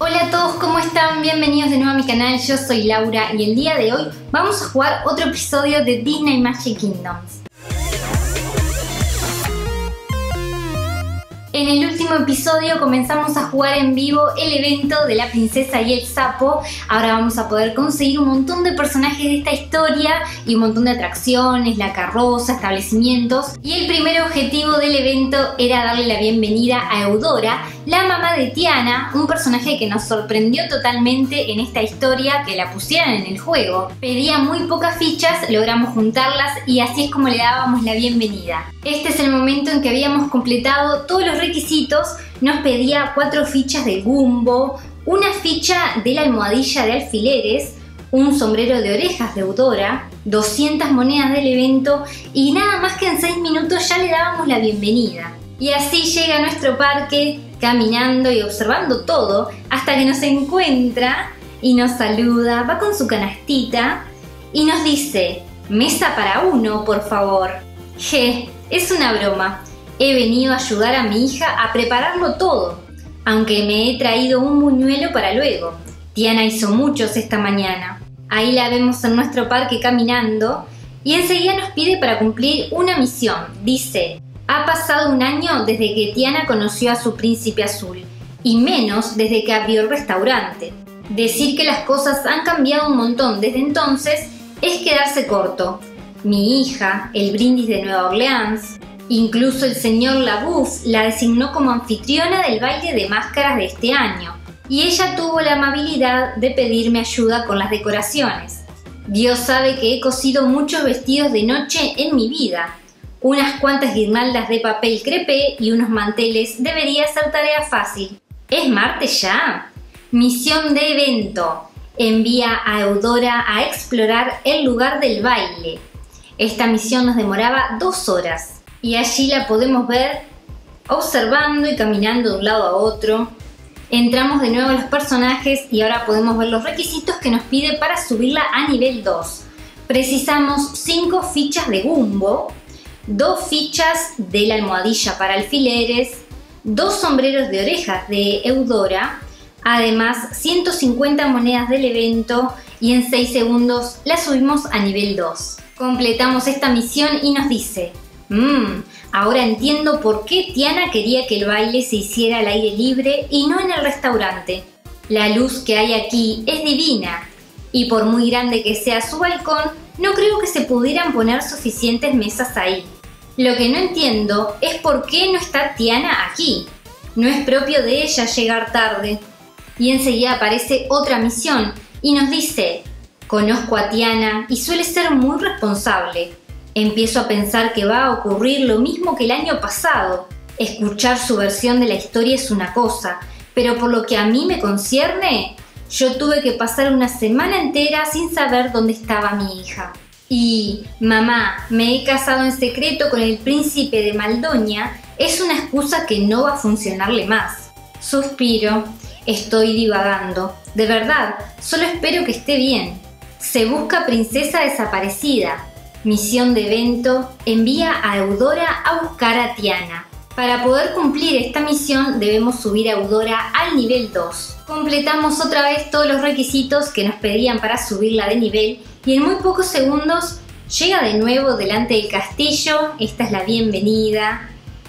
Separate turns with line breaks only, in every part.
Hola a todos, ¿cómo están? Bienvenidos de nuevo a mi canal, yo soy Laura y el día de hoy vamos a jugar otro episodio de Disney Magic Kingdoms. En el último episodio comenzamos a jugar en vivo el evento de la princesa y el sapo. Ahora vamos a poder conseguir un montón de personajes de esta historia y un montón de atracciones, la carroza, establecimientos. Y el primer objetivo del evento era darle la bienvenida a Eudora, la mamá de Tiana, un personaje que nos sorprendió totalmente en esta historia que la pusieran en el juego. Pedía muy pocas fichas, logramos juntarlas y así es como le dábamos la bienvenida. Este es el momento en que habíamos completado todos los requisitos. Nos pedía 4 fichas de Gumbo, una ficha de la almohadilla de alfileres, un sombrero de orejas de Eudora, 200 monedas del evento y nada más que en 6 minutos ya le dábamos la bienvenida. Y así llega a nuestro parque caminando y observando todo hasta que nos encuentra y nos saluda, va con su canastita y nos dice: mesa para uno, por favor. Es una broma. He venido a ayudar a mi hija a prepararlo todo, aunque me he traído un buñuelo para luego. Tiana hizo muchos esta mañana. Ahí la vemos en nuestro parque caminando y enseguida nos pide para cumplir una misión. Dice: ha pasado un año desde que Tiana conoció a su príncipe azul y menos desde que abrió el restaurante. Decir que las cosas han cambiado un montón desde entonces es quedarse corto. Mi hija, el brindis de Nueva Orleans, incluso el señor Labouf la designó como anfitriona del baile de máscaras de este año y ella tuvo la amabilidad de pedirme ayuda con las decoraciones. Dios sabe que he cosido muchos vestidos de noche en mi vida. Unas cuantas guirnaldas de papel crepé y unos manteles debería ser tarea fácil. ¿Es martes ya? Misión de evento. Envía a Eudora a explorar el lugar del baile. Esta misión nos demoraba 2 horas y allí la podemos ver observando y caminando de un lado a otro. Entramos de nuevo a los personajes y ahora podemos ver los requisitos que nos pide para subirla a nivel 2. Precisamos 5 fichas de Gumbo, 2 fichas de la almohadilla para alfileres, 2 sombreros de orejas de Eudora, además 150 monedas del evento y en 6 segundos la subimos a nivel 2. Completamos esta misión y nos dice: ahora entiendo por qué Tiana quería que el baile se hiciera al aire libre y no en el restaurante. La luz que hay aquí es divina y por muy grande que sea su balcón, no creo que se pudieran poner suficientes mesas ahí. Lo que no entiendo es por qué no está Tiana aquí. No es propio de ella llegar tarde. Y enseguida aparece otra misión y nos dice: conozco a Tiana y suele ser muy responsable. Empiezo a pensar que va a ocurrir lo mismo que el año pasado. Escuchar su versión de la historia es una cosa, pero por lo que a mí me concierne, yo tuve que pasar una semana entera sin saber dónde estaba mi hija. Y, mamá, me he casado en secreto con el príncipe de Maldoña, es una excusa que no va a funcionarle más. Suspiro, estoy divagando. De verdad, solo espero que esté bien. Se busca princesa desaparecida. Misión de evento, envía a Eudora a buscar a Tiana. Para poder cumplir esta misión debemos subir a Eudora al nivel 2. Completamos otra vez todos los requisitos que nos pedían para subirla de nivel y en muy pocos segundos llega de nuevo delante del castillo. Esta es la bienvenida.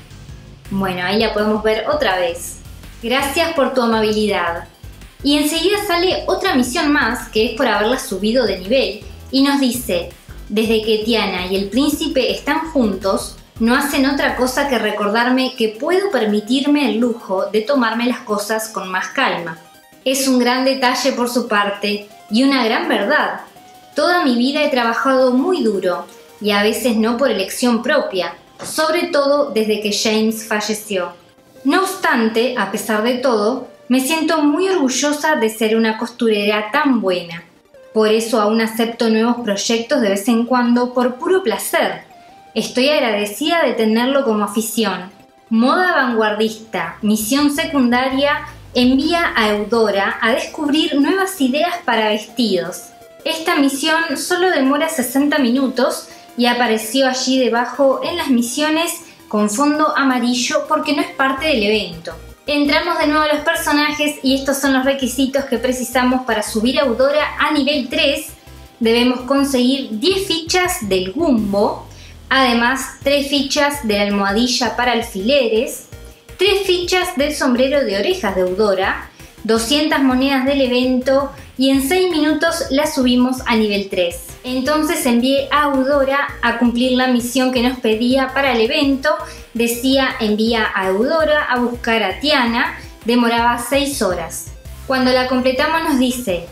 Bueno, ahí la podemos ver otra vez. Gracias por tu amabilidad. Y enseguida sale otra misión más que es por haberla subido de nivel y nos dice: desde que Tiana y el príncipe están juntos, no hacen otra cosa que recordarme que puedo permitirme el lujo de tomarme las cosas con más calma. Es un gran detalle por su parte y una gran verdad. Toda mi vida he trabajado muy duro y a veces no por elección propia, sobre todo desde que James falleció. No obstante, a pesar de todo, me siento muy orgullosa de ser una costurera tan buena. Por eso aún acepto nuevos proyectos de vez en cuando por puro placer. Estoy agradecida de tenerlo como afición. Moda vanguardista, misión secundaria, envía a Eudora a descubrir nuevas ideas para vestidos. Esta misión solo demora 60 minutos y apareció allí debajo en las misiones con fondo amarillo porque no es parte del evento. Entramos de nuevo a los personajes y estos son los requisitos que precisamos para subir a Eudora a nivel 3. Debemos conseguir 10 fichas del Gumbo, además 3 fichas de la almohadilla para alfileres, 3 fichas del sombrero de orejas de Eudora, 200 monedas del evento y en 6 minutos la subimos a nivel 3. Entonces envié a Eudora a cumplir la misión que nos pedía para el evento. Decía envía a Eudora a buscar a Tiana, demoraba 6 horas. Cuando la completamos nos dice,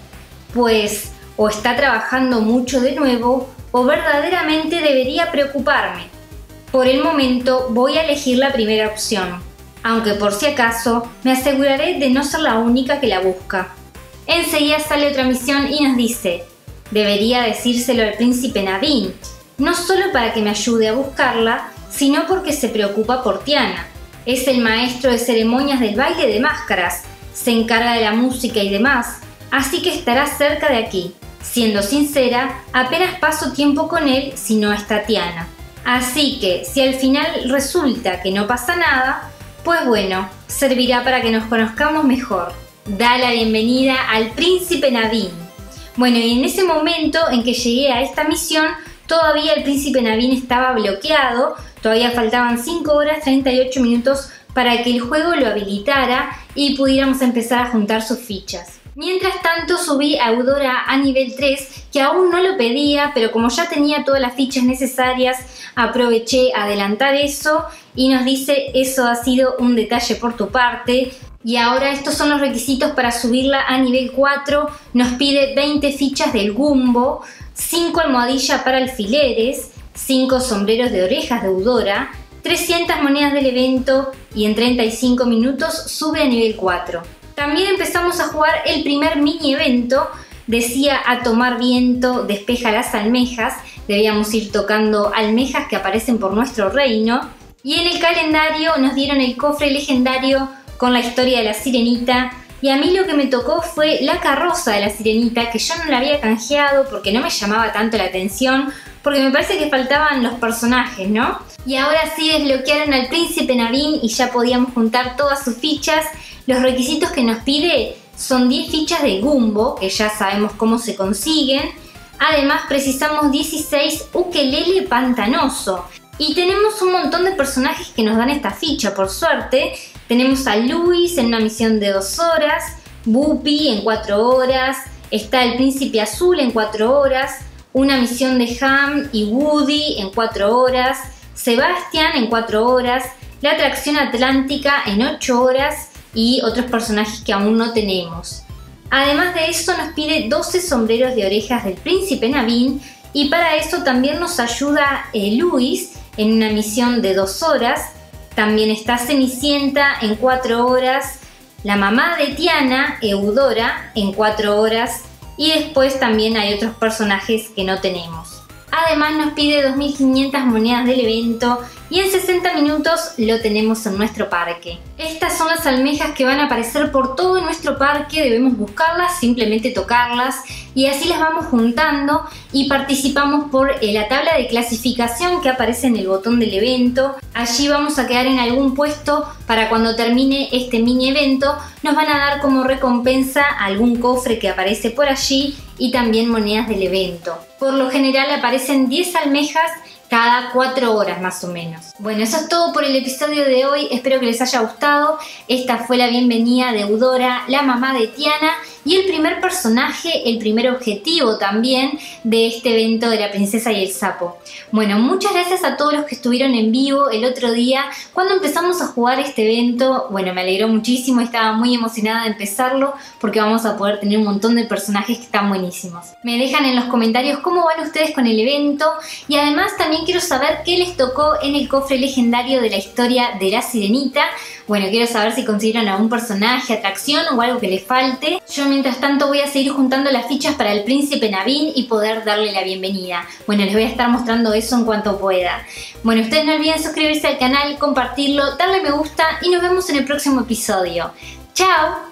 pues o está trabajando mucho de nuevo o verdaderamente debería preocuparme. Por el momento voy a elegir la primera opción, aunque por si acaso me aseguraré de no ser la única que la busca. Enseguida sale otra misión y nos dice, debería decírselo al príncipe Naveen, no solo para que me ayude a buscarla, sino porque se preocupa por Tiana. Es el maestro de ceremonias del baile de máscaras, se encarga de la música y demás, así que estará cerca de aquí. Siendo sincera, apenas paso tiempo con él si no está Tiana. Así que, si al final resulta que no pasa nada, pues bueno, servirá para que nos conozcamos mejor. Da la bienvenida al príncipe Naveen. Bueno, y en ese momento en que llegué a esta misión, todavía el príncipe Naveen estaba bloqueado, todavía faltaban 5 horas 38 minutos para que el juego lo habilitara y pudiéramos empezar a juntar sus fichas. Mientras tanto subí a Eudora a nivel 3, que aún no lo pedía, pero como ya tenía todas las fichas necesarias, aproveché a adelantar eso y nos dice, eso ha sido un detalle por tu parte. Y ahora estos son los requisitos para subirla a nivel 4, nos pide 20 fichas del Gumbo, 5 almohadillas para alfileres, 5 sombreros de orejas de Eudora, 300 monedas del evento y en 35 minutos sube a nivel 4. También empezamos a jugar el primer mini evento, decía a tomar viento, despeja las almejas, debíamos ir tocando almejas que aparecen por nuestro reino. Y en el calendario nos dieron el cofre legendario con la historia de la sirenita y a mí lo que me tocó fue la carroza de la sirenita, que yo no la había canjeado porque no me llamaba tanto la atención, porque me parece que faltaban los personajes, ¿no? Y ahora sí desbloquearon al príncipe Naveen y ya podíamos juntar todas sus fichas. Los requisitos que nos pide son 10 fichas de Gumbo, que ya sabemos cómo se consiguen. Además precisamos 16 ukelele pantanoso. Y tenemos un montón de personajes que nos dan esta ficha, por suerte. Tenemos a Luis en una misión de 2 horas, Buppy en 4 horas, está el príncipe azul en 4 horas, una misión de Ham y Woody en 4 horas, Sebastian en 4 horas, la atracción atlántica en 8 horas y otros personajes que aún no tenemos. Además de eso nos pide 12 sombreros de orejas del príncipe Naveen y para eso también nos ayuda Luis en una misión de 2 horas. También está Cenicienta en 4 horas, la mamá de Tiana, Eudora, en 4 horas y después también hay otros personajes que no tenemos. Además nos pide 2500 monedas del evento y en 60 minutos lo tenemos en nuestro parque. Estas son las almejas que van a aparecer por todo nuestro parque, debemos buscarlas, simplemente tocarlas y así las vamos juntando y participamos por la tabla de clasificación que aparece en el botón del evento. Allí vamos a quedar en algún puesto para cuando termine este mini evento nos van a dar como recompensa algún cofre que aparece por allí y también monedas del evento. Por lo general aparecen 10 almejas cada 4 horas más o menos. Bueno, eso es todo por el episodio de hoy, espero que les haya gustado. Esta fue la bienvenida de Eudora, la mamá de Tiana y el primer personaje, el primer objetivo también de este evento de la princesa y el sapo. Bueno, muchas gracias a todos los que estuvieron en vivo el otro día cuando empezamos a jugar este evento. Bueno, me alegró muchísimo, estaba muy emocionada de empezarlo porque vamos a poder tener un montón de personajes que están buenísimos. Me dejan en los comentarios cómo van ustedes con el evento y además también quiero saber qué les tocó en el cofre legendario de la historia de la sirenita. Bueno, quiero saber si consiguieron algún personaje, atracción o algo que les falte. Yo mientras tanto voy a seguir juntando las fichas para el príncipe Naveen y poder darle la bienvenida. Bueno, les voy a estar mostrando eso en cuanto pueda. Bueno, ustedes no olviden suscribirse al canal, compartirlo, darle me gusta y nos vemos en el próximo episodio. ¡Chao!